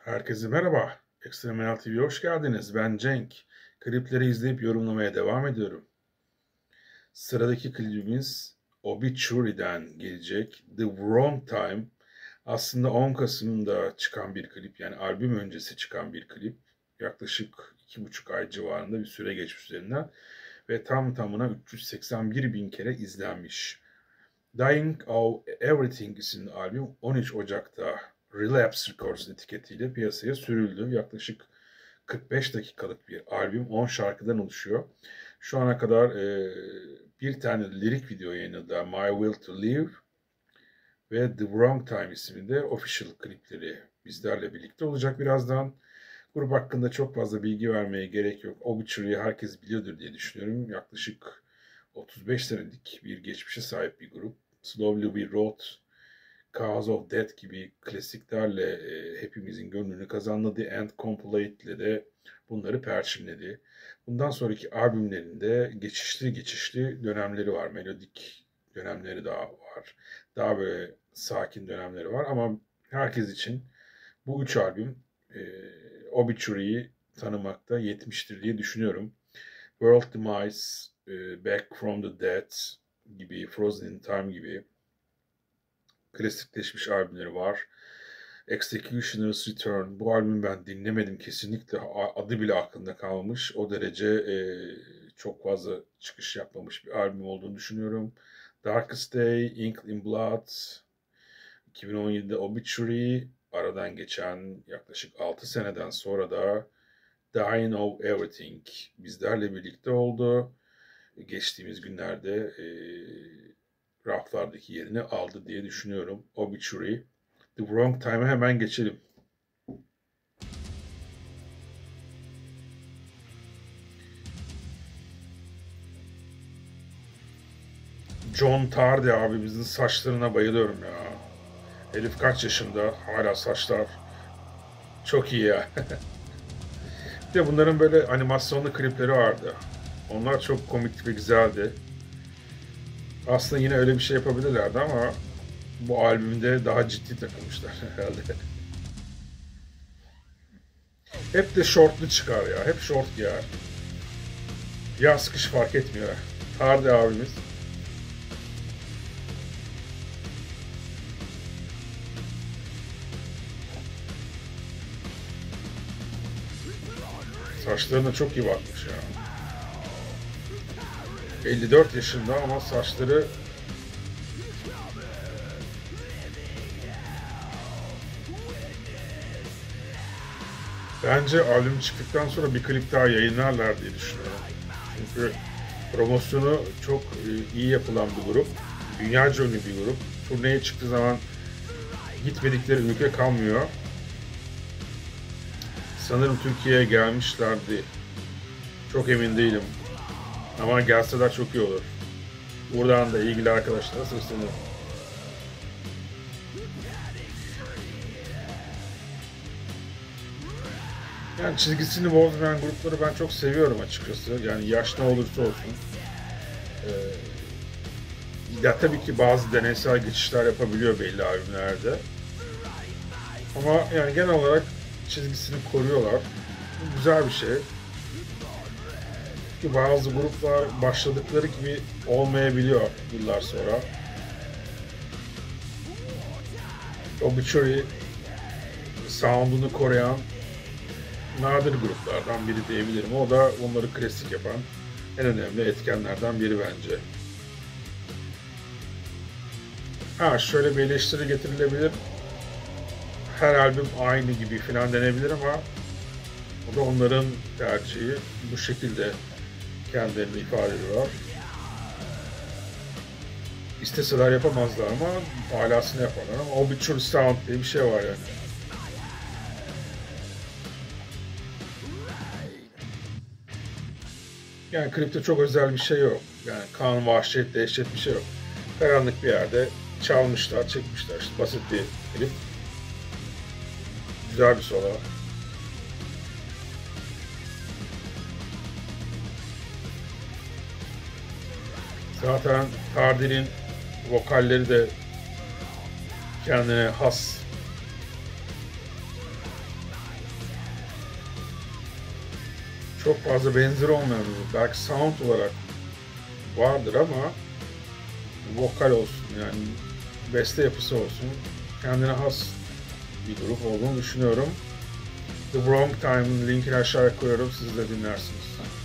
Herkese merhaba. Ekstrem TV'ye hoş geldiniz. Ben Cenk. Klipleri izleyip yorumlamaya devam ediyorum. Sıradaki klibimiz Obituary'den gelecek. The Wrong Time. Aslında 10 Kasım'da çıkan bir klip. Yani albüm öncesi çıkan bir klip. Yaklaşık 2,5 ay civarında bir süre geçmiş üzerinden. Ve tam tamına 381 bin kere izlenmiş. Dying of Everything isimli albüm 13 Ocak'ta Relapse Records etiketiyle piyasaya sürüldü. Yaklaşık 45 dakikalık bir albüm, 10 şarkıdan oluşuyor. Şu ana kadar bir tane lirik video yayınladı, My Will to Live ve The Wrong Time isimli official klipleri bizlerle birlikte olacak birazdan. Grup hakkında çok fazla bilgi vermeye gerek yok. Obituary'i herkes biliyordur diye düşünüyorum. Yaklaşık 35 senelik bir geçmişe sahip bir grup. Slowly We Wrote, Cause of Death gibi klasiklerle hepimizin gönlünü kazandı. The End Complete ile de bunları perçinledi. Bundan sonraki albümlerinde geçişli dönemleri var. Melodik dönemleri daha var. Daha böyle sakin dönemleri var. Ama herkes için bu üç albüm Obituary'yi tanımakta yetmiştir diye düşünüyorum. World Demise, Back from the Dead gibi, Frozen in Time gibi klasikleşmiş albümleri var. Executioner's Return. Bu albümü ben dinlemedim kesinlikle. Adı bile aklımda kalmış. O derece çok fazla çıkış yapmamış bir albüm olduğunu düşünüyorum. Darkest Day, Ink in Blood, 2017'de Obituary, aradan geçen yaklaşık 6 seneden sonra da Dying of Everything bizlerle birlikte oldu. Geçtiğimiz günlerde raflardaki yerini aldı diye düşünüyorum. Obituary. The Wrong Time'a hemen geçelim. John Tardy abimizin saçlarına bayılıyorum ya. Herif kaç yaşında? Hala saçlar çok iyi ya. Bir de bunların böyle animasyonlu klipleri vardı. Onlar çok komik ve güzeldi. Aslında yine öyle bir şey yapabilirlerdi ama bu albümde daha ciddi takılmışlar herhalde. Hep de şortlu çıkar ya. Hep şort giyer. Yaz kış fark etmiyor. Hardy abimiz. Saçlarına çok iyi bakmış ya. 54 yaşında ama saçları bence albüm çıktıktan sonra bir klip daha yayınlarlar diye düşünüyorum. Çünkü promosyonu çok iyi yapılan bir grup. Dünyaca ünlü bir grup. Turneye çıktığı zaman gitmedikleri ülke kalmıyor. Sanırım Türkiye'ye gelmişlerdi. Çok emin değilim. Ama gelseler çok iyi olur. Buradan da ilgili arkadaşlara sesleniyorum. Yani çizgisini bozmayan grupları ben çok seviyorum açıkçası. Yani yaş ne olursa olsun. Ya tabii ki bazı deneysel geçişler yapabiliyor belli albümlerde. Ama yani genel olarak çizgisini koruyorlar. Bu güzel bir şey. Çünkü bazı gruplar başladıkları gibi olmayabiliyor yıllar sonra. Obituary sound'unu koruyan nadir gruplardan biri diyebilirim. O da onları klasik yapan en önemli etkenlerden biri bence. Şöyle bir eleştiri getirilebilir. Her albüm aynı gibi falan denebilir ama o da onların tercihi. Bu şekilde kendilerini ifade ediyorlar. İsteseler yapamazlar ama alasını yaparlar ama Obituary Sound diye bir şey var yani. Yani klipte çok özel bir şey yok. Yani kan, vahşet, dehşet bir şey yok. Karanlık bir yerde çalmışlar, çekmişler. İşte basit bir klip. Güzel bir solo. Zaten Hardy'nin vokalleri de kendine has. çok fazla benzeri olmayan bir grup. Belki sound olarak vardır ama vokal olsun yani beste yapısı olsun kendine has bir grup olduğunu düşünüyorum. The Wrong Time'ın linkini aşağıya koyuyorum, siz de dinlersiniz.